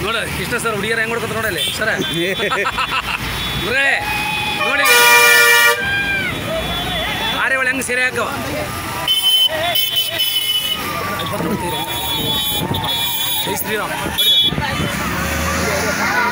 ನೋಡ ಕೃಷ್ಣ ಸರ್ ಹುಡುಗಿಯರು ಹೆಂಗೆ ಹೊಡ್ಕೊತ ನೋಡಲ್ಲಿ ಸರ ನೋಡಿ ಆರೆ ಒಳ್ಳೆ ಹೆಂಗೆ ಸೀರೆ ಹಾಕವ ಜೈ ಶ್ರೀರಾಮ್